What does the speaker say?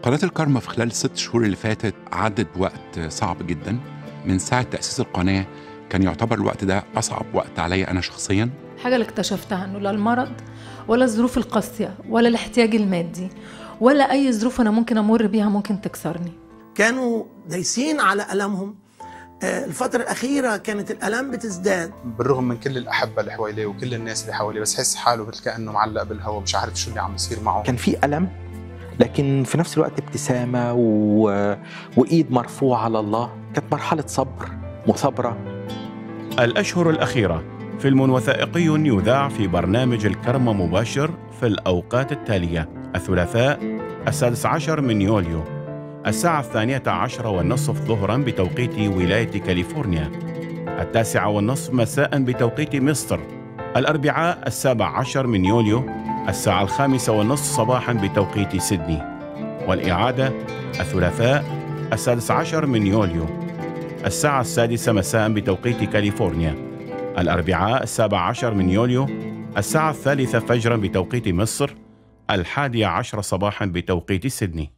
قناة الكارما في خلال ال6 شهور اللي فاتت عدت بوقت صعب جدا. من ساعة تأسيس القناة كان يعتبر الوقت ده أصعب وقت عليا أنا شخصيا. حاجة اللي اكتشفتها إنه لا المرض ولا الظروف القاسية ولا الاحتياج المادي ولا أي ظروف أنا ممكن أمر بيها ممكن تكسرني. كانوا دايسين على ألمهم. الفترة الأخيرة كانت الألم بتزداد. بالرغم من كل الأحبة اللي حواليه وكل الناس اللي حواليه، بس حس حاله مثل كأنه معلق بالهواء، مش عارف شو اللي عم يصير معه. كان في ألم، لكن في نفس الوقت ابتسامة وإيد مرفوعة على الله. كانت مرحلة صبر مثابرة. الأشهر الأخيرة فيلم وثائقي يذاع في برنامج الكرمة مباشر في الأوقات التالية: الثلاثاء 16 من يوليو الساعة 12:30 ظهرا بتوقيت ولاية كاليفورنيا، 9:30 مساء بتوقيت مصر، الأربعاء 17 من يوليو الساعة 5:30 صباحا بتوقيت سيدني، والإعادة الثلاثاء 16 من يوليو الساعة 6 مساء بتوقيت كاليفورنيا، الأربعاء 17 من يوليو الساعة 3 فجرا بتوقيت مصر، 11:10 صباحا بتوقيت سيدني.